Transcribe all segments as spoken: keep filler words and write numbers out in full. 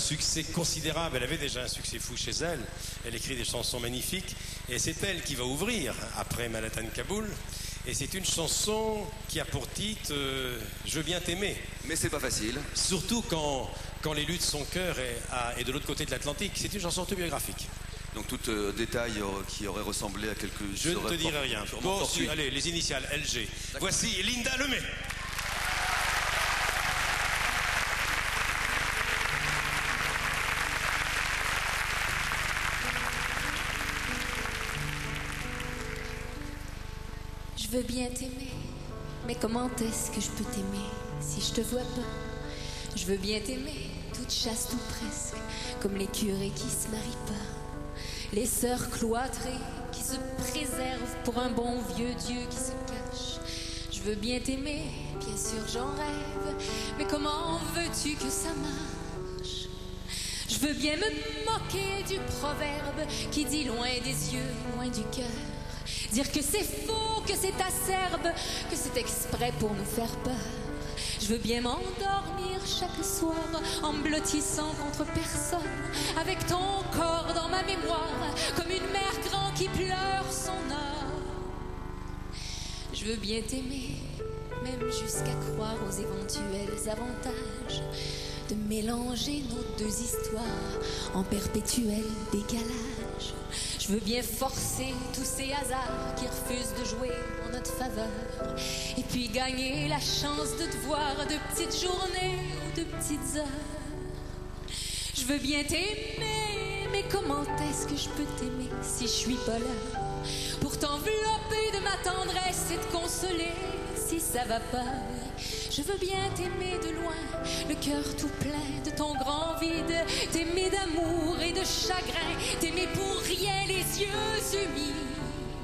succès considérable. Elle avait déjà un succès fou chez elle. Elle écrit des chansons magnifiques. Et c'est elle qui va ouvrir après Manhattan Kaboul. Et c'est une chanson qui a pour titre euh, « Je veux bien t'aimer ». Mais c'est pas facile. Surtout quand, quand l'élu de son cœur est, à, est de l'autre côté de l'Atlantique. C'est une chanson autobiographique. Donc tout euh, détail euh, qui aurait ressemblé à quelque chose. Je ne te dirai rien. Bon, si, allez, les initiales, L G. Voici Linda Lemay. Je veux bien t'aimer, mais comment est-ce que je peux t'aimer si je te vois pas? Je veux bien t'aimer, toute chaste ou presque, comme les curés qui se marient pas, les sœurs cloîtrées qui se préservent pour un bon vieux Dieu qui se cache. Je veux bien t'aimer, bien sûr j'en rêve, mais comment veux-tu que ça marche? Je veux bien me moquer du proverbe qui dit loin des yeux, loin du cœur. Dire que c'est faux, que c'est acerbe, que c'est exprès pour nous faire peur. Je veux bien m'endormir chaque soir en me blottissant contre personne, avec ton corps dans ma mémoire, comme une mère grand qui pleure son or. Je veux bien t'aimer, même jusqu'à croire aux éventuels avantages de mélanger nos deux histoires en perpétuel décalage. Je veux bien forcer tous ces hasards qui refusent de jouer en notre faveur, et puis gagner la chance de te voir de petites journées ou de petites heures. Je veux bien t'aimer, mais comment est-ce que je peux t'aimer si je suis pas là pour t'envelopper de ma tendresse et te consoler si ça va pas? Je veux bien t'aimer de loin, le cœur tout plein de ton grand vide, t'aimer d'amour et de chagrin, t'aimer pour rien les yeux humides.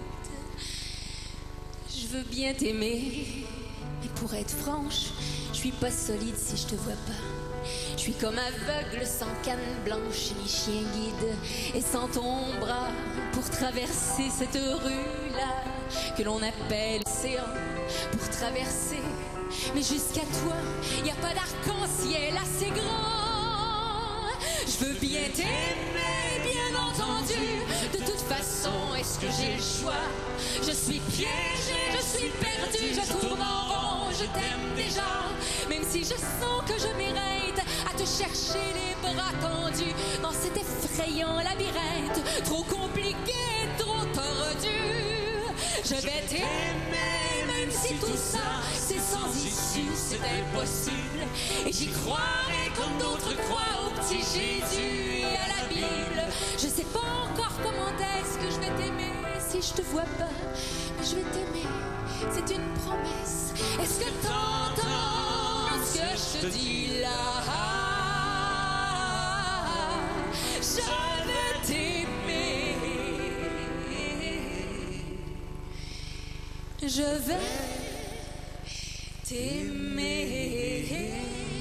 Je veux bien t'aimer, mais pour être franche, je suis pas solide si je te vois pas. Je suis comme aveugle sans canne blanche ni chien guide, et sans ton bras pour traverser cette rue-là que l'on appelle l'océan. Pour traverser, mais jusqu'à toi, y a pas d'arc-en-ciel assez grand. Je veux bien t'aimer, bien entendu. De toute façon, est-ce que j'ai le choix? Je suis piégée, je suis perdue, je tourne en rond, je t'aime déjà. Même si je sens que je m'érête à te chercher les bras tendus dans cet effrayant labyrinthe, trop compliqué, trop tordu. Je vais t'aimer, même si tout ça c'est sans issue, c'est impossible. Et j'y croirai comme d'autres croient au petit Jésus et à la Bible. Je sais pas encore comment est-ce que je vais t'aimer si je te vois pas, mais je vais t'aimer, c'est une promesse. Est-ce que t'entends ce que je te dis là? Je veux t'aimer, je vais t'aimer.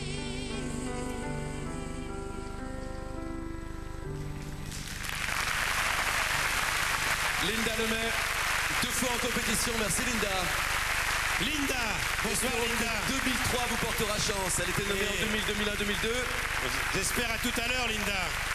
Linda Lemay, deux fois en compétition, merci Linda. Linda, bonsoir Linda. deux mille trois vous portera chance, elle était nommée en deux mille, deux mille un, deux mille deux. J'espère à tout à l'heure Linda.